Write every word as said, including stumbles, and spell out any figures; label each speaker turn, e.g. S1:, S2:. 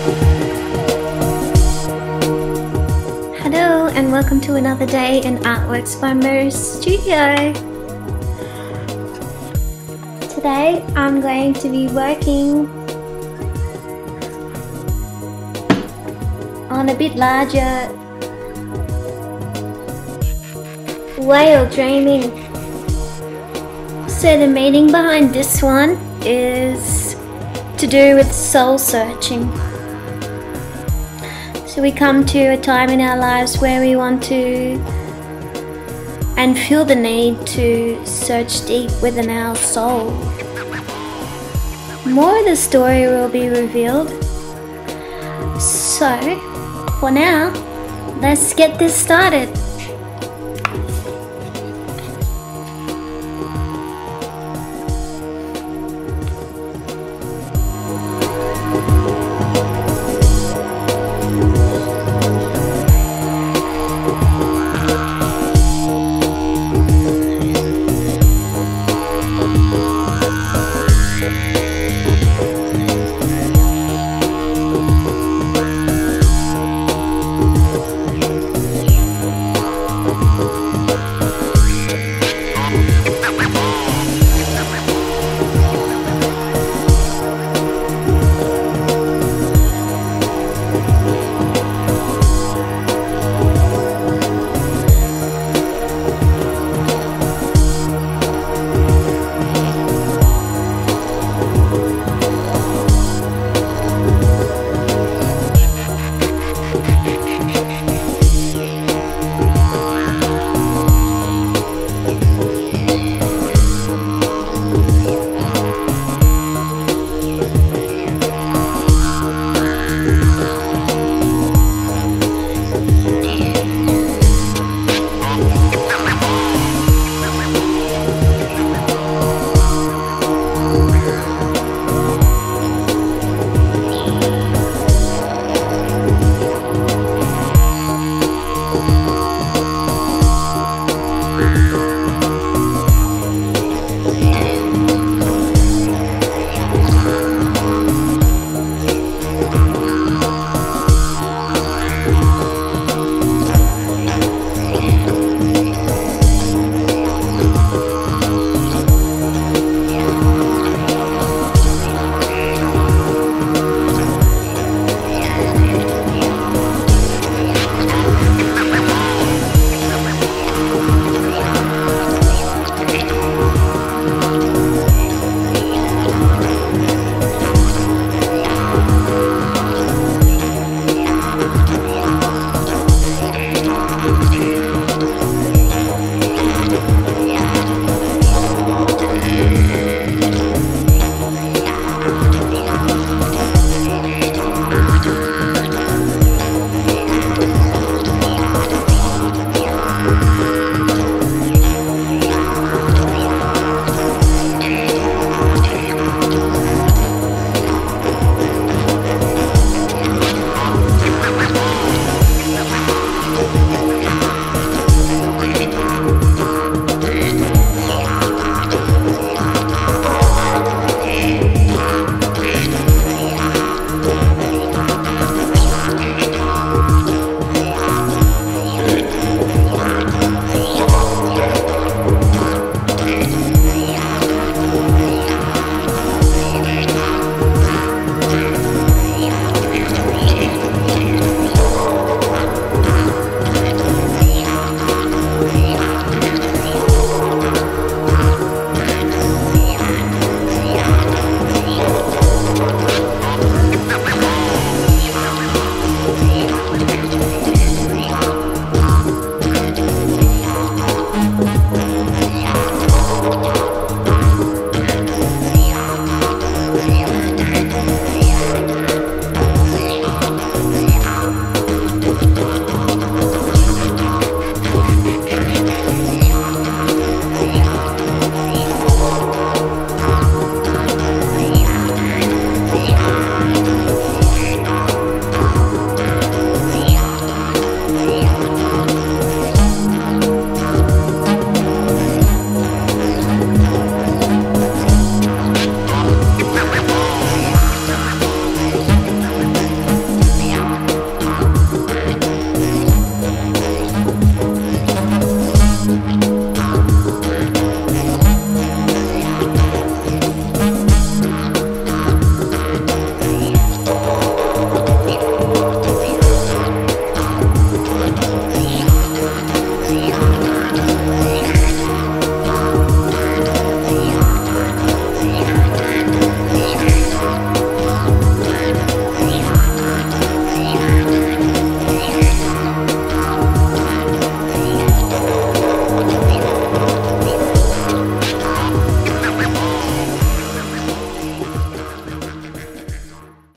S1: Hello and welcome to another day in Artworks by Mirree Studio. Today I'm going to be working on a bit larger whale dreaming. So the meaning behind this one is to do with soul searching. So we come to a time in our lives where we want to and feel the need to search deep within our soul. More of the story will be revealed. So for now, let's get this started. Bye.